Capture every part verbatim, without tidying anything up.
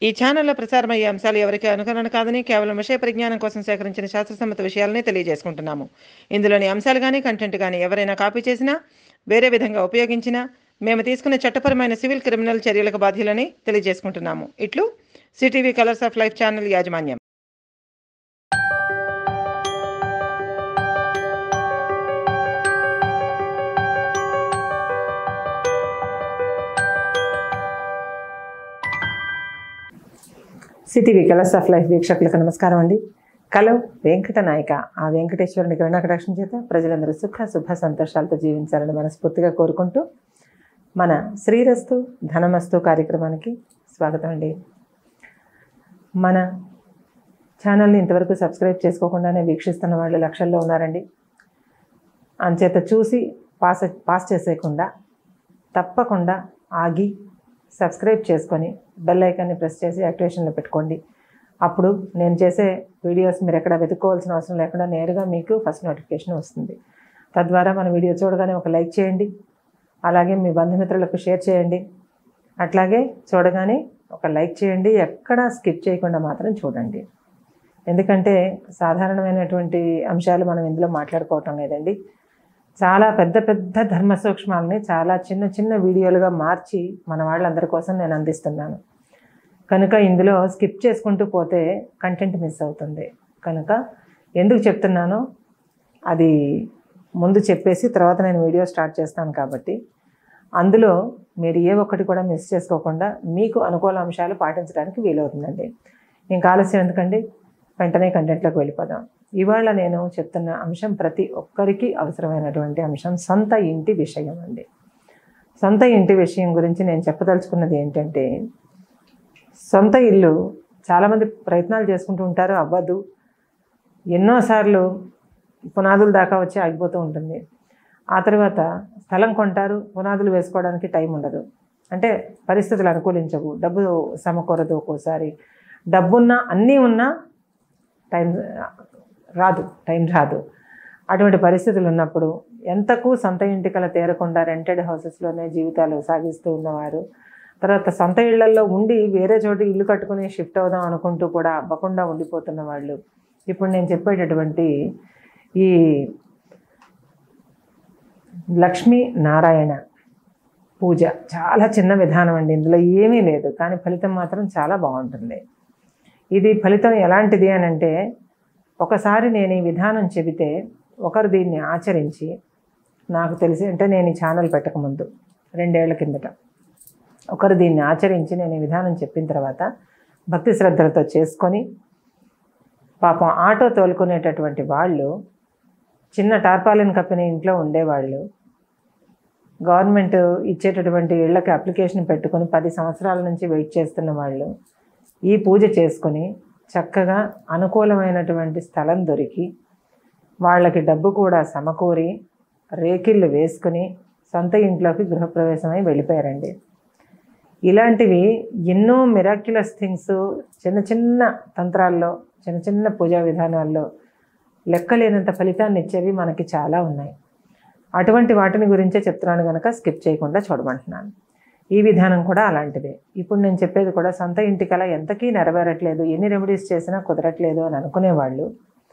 ఈ ఛానల్లో ప్రసారమయ్యే అంశాలు ఎవరికి అనుకరణ కాదని కేవలం విషయ పరిజ్ఞానం కోసం సేకరించిన శాస్త్రసమ్మత విషయాలనే తెలియజేసుకుంటున్నాము. ఇందులోని అంశాలు కానీ కంటెంట్ కానీ ఎవరైనా కాపీ చేసినా వేరే విధంగా ఉపయోగించినా మేము తీసుకునే చట్టపరమైన సివిల్ క్రిమినల్ చర్యలకు బాధ్యులని తెలియజేసుకుంటున్నాము. ఇట్లు CTV Colours of Life channel యాజమాన్యం. సిటీవీ కలర్స్ ఆఫ్ లైఫ్ వీక్షకులకు నమస్కారం అండి. కలవు వెంకట నాయక ఆ వెంకటేశ్వరుని కరుణాకటాక్షం చేత ప్రజలందరూ సుఖ శుభ సంతోషాలతో జీవించాలని మనస్ఫూర్తిగా కోరుకుంటూ మన శ్రీరస్తు ధనమస్తు కార్యక్రమానికి స్వాగతం అండి. మన ఛానల్ని ఇంతవరకు సబ్స్క్రైబ్ చేసుకోకుండానే వీక్షిస్తున్న వాళ్ళు లక్షల్లో ఉన్నారండి. అంచేత చూసి పాస్ పాస్ చేసేయకుండా తప్పకుండా ఆగి సబ్స్క్రైబ్ చేసుకొని బెల్ ఐకాన్ని ప్రెస్ చేసి యాక్టివేషన్లో పెట్టుకోండి. అప్పుడు నేను చేసే వీడియోస్ మీరు ఎక్కడ వెతుక్కోవాల్సిన అవసరం లేకుండా నేరుగా మీకు ఫస్ట్ నోటిఫికేషన్ వస్తుంది. తద్వారా మన వీడియో చూడగానే ఒక లైక్ చేయండి, అలాగే మీ బంధుమిత్రులకు షేర్ చేయండి. అట్లాగే చూడగానే ఒక లైక్ చేయండి, ఎక్కడా స్కిప్ చేయకుండా మాత్రం చూడండి. ఎందుకంటే సాధారణమైనటువంటి అంశాలు మనం ఇందులో మాట్లాడుకోవటం లేదండి. చాలా పెద్ద పెద్ద ధర్మ సూక్ష్మాలని చాలా చిన్న చిన్న వీడియోలుగా మార్చి మన వాళ్ళందరి కోసం నేను అందిస్తున్నాను. కనుక ఇందులో స్కిప్ చేసుకుంటూ పోతే కంటెంట్ మిస్ అవుతుంది. కనుక ఎందుకు చెప్తున్నానో అది ముందు చెప్పేసి తర్వాత నేను వీడియో స్టార్ట్ చేస్తాను. కాబట్టి అందులో మీరు ఏ ఒక్కటి కూడా మిస్ చేసుకోకుండా మీకు అనుకూల అంశాలు పాటించడానికి వీలవుతుందండి. ఇంకా ఆలస్యం ఎందుకండి, వెంటనే కంటెంట్లోకి వెళ్ళిపోదాం. ఇవాళ నేను చెప్తున్న అంశం ప్రతి ఒక్కరికి అవసరమైనటువంటి అంశం, సొంత ఇంటి విషయం అండి. సొంత ఇంటి విషయం గురించి నేను చెప్పదలుచుకున్నది ఏంటంటే, సొంత ఇల్లు చాలామంది ప్రయత్నాలు చేసుకుంటూ ఉంటారు, అవ్వదు. ఎన్నోసార్లు పునాదులు దాకా వచ్చి ఆగిపోతూ ఉంటుంది. ఆ తర్వాత స్థలం కొంటారు, పునాదులు వేసుకోవడానికి టైం ఉండదు. అంటే పరిస్థితులు అనుకూలించవు, డబ్బు సమకూరదు. ఒక్కోసారి డబ్బున్నా అన్నీ ఉన్నా టైం రాదు టైం రాదు అటువంటి పరిస్థితులు ఉన్నప్పుడు ఎంతకు సొంత ఇంటికల తేరకుండా రెంటెడ్ హౌసెస్లోనే జీవితాలు సాగిస్తూ ఉన్నవారు, తర్వాత సొంత ఇళ్లల్లో ఉండి వేరే చోటు ఇల్లు కట్టుకుని షిఫ్ట్ అవుదాం అనుకుంటూ కూడా అవ్వకుండా ఉండిపోతున్న వాళ్ళు, ఇప్పుడు నేను చెప్పేటటువంటి ఈ లక్ష్మీ నారాయణ పూజ చాలా చిన్న విధానం అండి. ఇందులో ఏమీ లేదు, కానీ ఫలితం మాత్రం చాలా బాగుంటుంది. ఇది ఫలితం ఎలాంటిది అని అంటే, ఒకసారి నేను ఈ విధానం చెబితే ఒకరు దీన్ని ఆచరించి, నాకు తెలిసి అంటే నేను ఈ ఛానల్ పెట్టకముందు రెండేళ్ల కిందట ఒకరు దీన్ని ఆచరించి నేను ఈ విధానం చెప్పిన తర్వాత భక్తి శ్రద్ధలతో చేసుకొని, పాపం ఆటో తోలుకునేటటువంటి వాళ్ళు, చిన్న టార్పాలిన్ కప్పిన ఇంట్లో ఉండేవాళ్ళు, గవర్నమెంట్ ఇచ్చేటటువంటి ఇళ్లకి అప్లికేషన్ పెట్టుకొని పది సంవత్సరాల నుంచి వెయిట్ చేస్తున్న వాళ్ళు ఈ పూజ చేసుకొని చక్కగా అనుకూలమైనటువంటి స్థలం దొరికి వాళ్ళకి డబ్బు కూడా సమకూరి రేకిళ్ళు వేసుకుని సొంత ఇంట్లోకి గృహప్రవేశమై వెళ్ళిపోయారండి. ఇలాంటివి ఎన్నో మిరాక్యులస్ థింగ్స్ చిన్న చిన్న తంత్రాల్లో, చిన్న చిన్న పూజా విధానాల్లో లెక్కలేనంత ఫలితాన్ని ఇచ్చేవి మనకి చాలా ఉన్నాయి. అటువంటి వాటిని గురించే చెప్తున్నాను కనుక స్కిప్ చేయకుండా చూడమంటున్నాను. ఈ విధానం కూడా అలాంటిదే. ఇప్పుడు నేను చెప్పేది కూడా సొంత ఇంటికలా ఎంతకీ నెరవేరట్లేదు, ఎన్ని రెమెడీస్ చేసినా కుదరట్లేదు అని అనుకునేవాళ్ళు,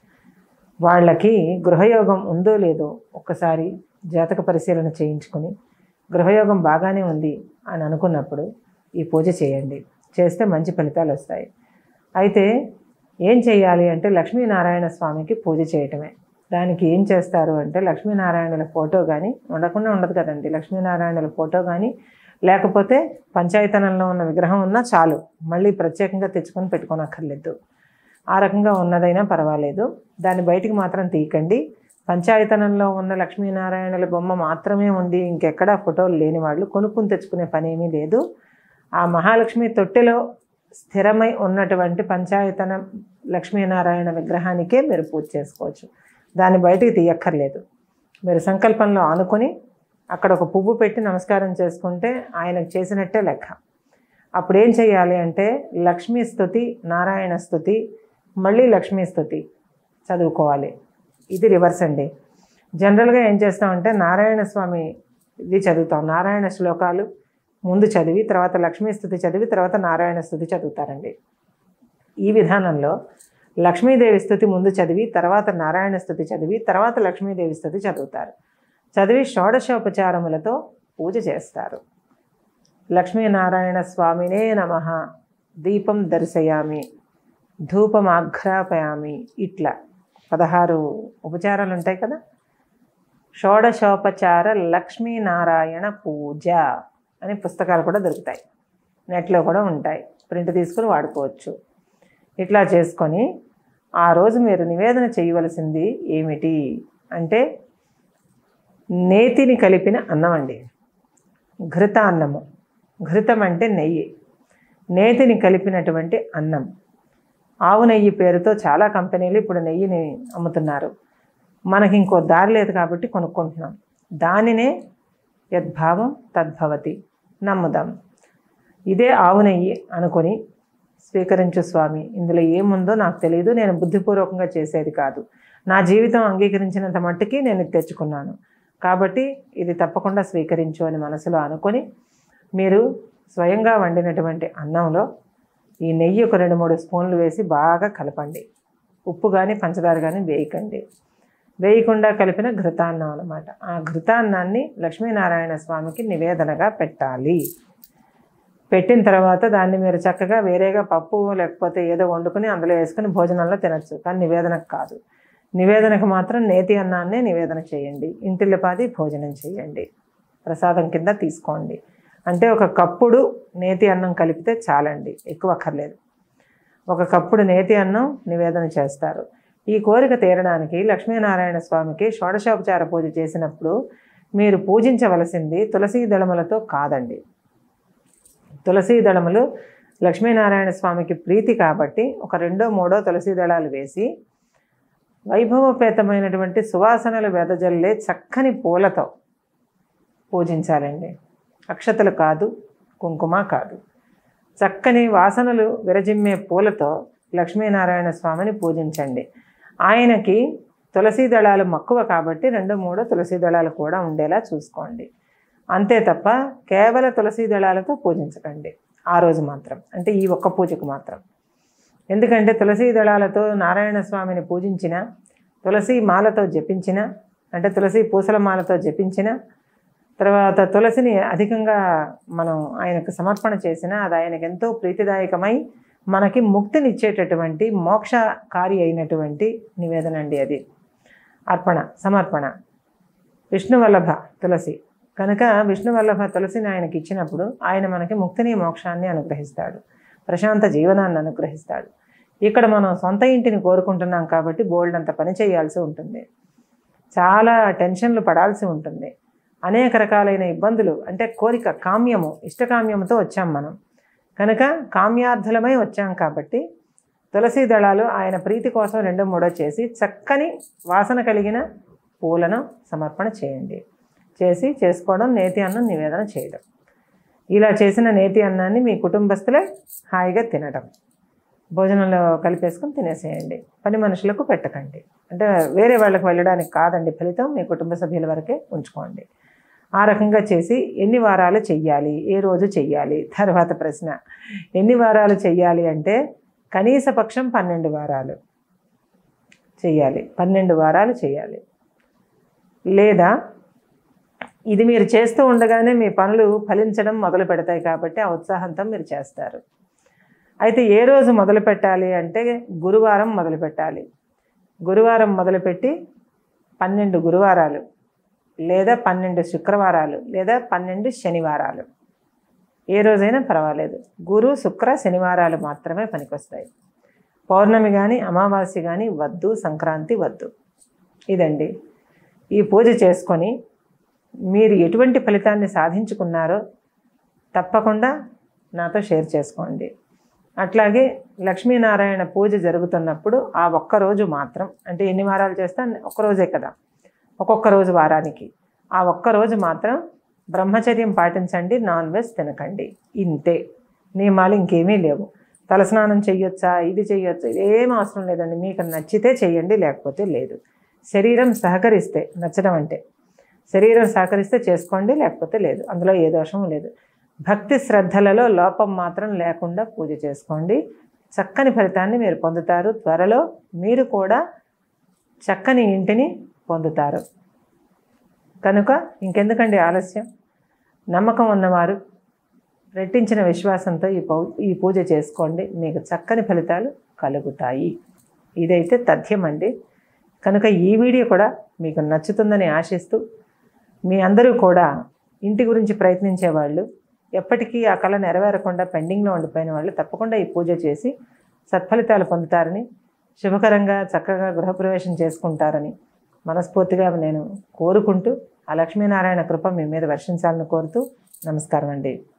వాళ్ళకి గృహయోగం ఉందో లేదో ఒక్కసారి జాతక పరిశీలన చేయించుకొని గృహయోగం బాగానే ఉంది అని అనుకున్నప్పుడు ఈ పూజ చేయండి. చేస్తే మంచి ఫలితాలు వస్తాయి. అయితే ఏం చేయాలి అంటే, లక్ష్మీనారాయణ స్వామికి పూజ చేయటమే. దానికి ఏం చేస్తారు అంటే, లక్ష్మీనారాయణుల ఫోటో కానీ ఉండకుండా ఉండదు కదండి, లక్ష్మీనారాయణుల ఫోటో కానీ లేకపోతే పంచాయతనంలో ఉన్న విగ్రహం ఉన్నా చాలు, మళ్ళీ ప్రత్యేకంగా తెచ్చుకొని పెట్టుకోనక్కర్లేదు. ఆ రకంగా ఉన్నదైనా పర్వాలేదు, దాన్ని బయటికి మాత్రం తీయకండి. పంచాయతనంలో ఉన్న లక్ష్మీనారాయణుల బొమ్మ మాత్రమే ఉండి ఇంకెక్కడా ఫోటోలు లేని వాళ్ళు కొనుక్కుని తెచ్చుకునే పని ఏమీ లేదు. ఆ మహాలక్ష్మి తొట్టెలో స్థిరమై ఉన్నటువంటి పంచాయతన లక్ష్మీనారాయణ విగ్రహానికే మీరు పూజ చేసుకోవచ్చు, దాన్ని బయటికి తీయక్కర్లేదు. మీరు సంకల్పంలో ఆనుకొని అక్కడ ఒక పువ్వు పెట్టి నమస్కారం చేసుకుంటే ఆయనకు చేసినట్టే లెక్క. అప్పుడు ఏం చేయాలి అంటే, లక్ష్మీ స్తుతి, నారాయణ స్తుతి, మళ్ళీ లక్ష్మీ స్తుతి చదువుకోవాలి. ఇది రివర్స్ అండి. జనరల్గా ఏం చేస్తామంటే నారాయణ స్వామి ఇది చదువుతాం, నారాయణ శ్లోకాలు ముందు చదివి తర్వాత లక్ష్మీ స్తుతి చదివి తర్వాత నారాయణ స్తుతి చదువుతారండి. ఈ విధానంలో లక్ష్మీదేవి స్తుతి ముందు చదివి తర్వాత నారాయణ స్తుతి చదివి తర్వాత లక్ష్మీదేవి స్తుతి చదువుతారు. చదివి షోడశోపచారములతో పూజ చేస్తారు. లక్ష్మీనారాయణ స్వామినే నమః, దీపం దర్శయామి, ధూపమాఘ్రాపయామి, ఇట్లా పదహారు ఉపచారాలు ఉంటాయి కదా. షోడశోపచార లక్ష్మీనారాయణ పూజ అని పుస్తకాలు కూడా దొరుకుతాయి, నెట్లో కూడా ఉంటాయి, ప్రింట్ తీసుకుని వాడుకోవచ్చు. ఇట్లా చేసుకొని ఆ రోజు మీరు నివేదన చేయవలసింది ఏమిటి అంటే నేతిని కలిపిన అన్నం అండి. ఘృత అన్నము, ఘృతం అంటే నెయ్యి, నేతిని కలిపినటువంటి అన్నం. ఆవు నెయ్యి పేరుతో చాలా కంపెనీలు ఇప్పుడు నెయ్యిని అమ్ముతున్నారు. మనకి ఇంకో దారి లేదు కాబట్టి కొనుక్కుంటున్నాం. దానినే యద్భావం తద్భవతి, నమ్ముదాం. ఇదే ఆవు నెయ్యి అనుకొని స్వీకరించు స్వామి, ఇందులో ఏముందో నాకు తెలియదు, నేను బుద్ధిపూర్వకంగా చేసేది కాదు, నా జీవితం అంగీకరించినంత మట్టుకి నేను ఇది తెచ్చుకున్నాను కాబట్టి ఇది తప్పకుండా స్వీకరించు అని మనసులో అనుకొని మీరు స్వయంగా వండినటువంటి అన్నంలో ఈ నెయ్యి ఒక రెండు మూడు స్పూన్లు వేసి బాగా కలపండి. ఉప్పు కానీ పంచదార కానీ వేయకండి. వేయకుండా కలిపిన ఘృతాన్నం అన్నమాట. ఆ ఘృతాన్నాన్ని లక్ష్మీనారాయణ స్వామికి నివేదనగా పెట్టాలి. పెట్టిన తర్వాత దాన్ని మీరు చక్కగా వేరేగా పప్పు లేకపోతే ఏదో వండుకొని అందులో వేసుకుని భోజనంలో తినచ్చు, కానీ నివేదనకు కాదు. నివేదనకు మాత్రం నేతి అన్నాన్నే నివేదన చేయండి. ఇంటిల్లిపాది భోజనం చేయండి, ప్రసాదం కింద తీసుకోండి. అంటే ఒక కప్పుడు నేతి అన్నం కలిపితే చాలండి, ఎక్కువ అక్కర్లేదు. ఒక కప్పుడు నేతి అన్నం నివేదన చేస్తారు. ఈ కోరిక తీరడానికి లక్ష్మీనారాయణ స్వామికి షోడశోపచార పూజ చేసినప్పుడు మీరు పూజించవలసింది తులసీ దళములతో కాదండి. తులసీ దళములు లక్ష్మీనారాయణ స్వామికి ప్రీతి కాబట్టి ఒక రెండో మూడో తులసీ దళాలు వేసి వైభవపేతమైనటువంటి సువాసనలు వెదజల్లే చక్కని పూలతో పూజించాలండి. అక్షతలు కాదు, కుంకుమ కాదు, చక్కని వాసనలు విరజిమ్మే పూలతో లక్ష్మీనారాయణ స్వామిని పూజించండి. ఆయనకి తులసీ దళాలు మక్కువ కాబట్టి రెండు మూడు తులసీ దళాలు కూడా ఉండేలా చూసుకోండి. అంతే తప్ప కేవల తులసీ దళాలతో పూజించకండి ఆ రోజు మాత్రం, అంటే ఈ ఒక్క పూజకు మాత్రం. ఎందుకంటే తులసీ దళాలతో నారాయణ స్వామిని పూజించిన, తులసీ మాలతో జపించిన, అంటే తులసీ పూసల మాలతో జపించిన తర్వాత తులసిని అధికంగా మనం ఆయనకు సమర్పణ చేసిన అది ఆయనకు ఎంతో ప్రీతిదాయకమై మనకి ముక్తినిచ్చేటటువంటి మోక్షకారి అయినటువంటి నివేదన అండి అది. అర్పణ, సమర్పణ. విష్ణువల్లభ తులసి కనుక విష్ణువల్లభ తులసిని ఆయనకి ఇచ్చినప్పుడు ఆయన మనకి ముక్తిని మోక్షాన్ని అనుగ్రహిస్తాడు, ప్రశాంత జీవనాన్ని అనుగ్రహిస్తాడు. ఇక్కడ మనం సొంత ఇంటిని కోరుకుంటున్నాం కాబట్టి బోల్డ్ అంత పని చేయాల్సి ఉంటుంది, చాలా టెన్షన్లు పడాల్సి ఉంటుంది, అనేక రకాలైన ఇబ్బందులు. అంటే కోరిక, కామ్యము, ఇష్టకామ్యముతో వచ్చాం మనం కనుక కామ్యార్థులమై వచ్చాం కాబట్టి తులసీ దళాలు ఆయన ప్రీతి కోసం రెండు మూడో చేసి చక్కని వాసన కలిగిన పూలను సమర్పణ చేయండి. చేసి చేసుకోవడం, నేతి అన్నం నివేదన చేయడం. ఇలా చేసిన నేతి అన్నాన్ని మీ కుటుంబస్తులే హాయిగా తినడం, భోజనంలో కలిపేసుకొని తినేసేయండి. పని మనుషులకు పెట్టకండి, అంటే వేరే వాళ్ళకి వెళ్ళడానికి కాదండి ఫలితం, మీ కుటుంబ సభ్యుల వరకే ఉంచుకోండి. ఆ రకంగా చేసి ఎన్ని వారాలు చెయ్యాలి, ఏ రోజు చెయ్యాలి? తర్వాత ప్రశ్న, ఎన్ని వారాలు చెయ్యాలి అంటే కనీస పక్షం పన్నెండు వారాలు చెయ్యాలి. పన్నెండు వారాలు చేయాలి. లేదా ఇది మీరు చేస్తూ ఉండగానే మీ పనులు ఫలించడం మొదలు పెడతాయి కాబట్టి ఆ ఉత్సాహంతో మీరు చేస్తారు. అయితే ఏ రోజు మొదలు పెట్టాలి అంటే గురువారం మొదలు పెట్టాలి. గురువారం మొదలుపెట్టి పన్నెండు గురువారాలు లేదా పన్నెండు శుక్రవారాలు లేదా పన్నెండు శనివారాలు, ఏ రోజైనా పర్వాలేదు. గురు శుక్ర శనివారాలు మాత్రమే పనికొస్తాయి. పౌర్ణమి కానీ అమావాస్య కానీ వద్దు, సంక్రాంతి వద్దు. ఇదండి ఈ పూజ చేసుకొని మీరు ఎటువంటి ఫలితాన్ని సాధించుకున్నారో తప్పకుండా నాతో షేర్ చేసుకోండి. అట్లాగే లక్ష్మీనారాయణ పూజ జరుగుతున్నప్పుడు ఆ ఒక్కరోజు మాత్రం, అంటే ఎన్ని వారాలు చేస్తా, ఒక్కరోజే కదా, ఒక్కొక్క రోజు వారానికి, ఆ ఒక్కరోజు మాత్రం బ్రహ్మచర్యం పాటించండి, నాన్ వెజ్ తినకండి. ఇంతే, నియమాలు ఇంకేమీ లేవు. తలస్నానం చెయ్యొచ్చా, ఇది చెయ్యొచ్చా, ఏం అవసరం లేదండి. మీకు నచ్చితే చెయ్యండి, లేకపోతే లేదు. శరీరం సహకరిస్తే, నచ్చడం అంటే శరీరం సహకరిస్తే చేసుకోండి, లేకపోతే లేదు. అందులో ఏ దోషం లేదు. భక్తి శ్రద్ధలలో లోపం మాత్రం లేకుండా పూజ చేసుకోండి. చక్కని ఫలితాన్ని మీరు పొందుతారు. త్వరలో మీరు కూడా చక్కని ఇంటిని పొందుతారు. కనుక ఇంకెందుకండి ఆలస్యం? నమ్మకం ఉన్నవారు రెట్టించిన విశ్వాసంతో ఈ పౌ ఈ పూజ చేసుకోండి. మీకు చక్కని ఫలితాలు కలుగుతాయి. ఇదైతే తథ్యం అండి. కనుక ఈ వీడియో కూడా మీకు నచ్చుతుందని ఆశిస్తూ, మీ అందరూ కూడా ఇంటి గురించి ప్రయత్నించే వాళ్ళు, ఎప్పటికీ ఆ కళ నెరవేరకుండా పెండింగ్లో ఉండిపోయిన వాళ్ళు తప్పకుండా ఈ పూజ చేసి సత్ఫలితాలు పొందుతారని, శుభకరంగా చక్కగా గృహప్రవేశం చేసుకుంటారని మనస్ఫూర్తిగా నేను కోరుకుంటూ, ఆ లక్ష్మీనారాయణ కృప మీ మీద వర్షించాలని కోరుతూ నమస్కారం అండి.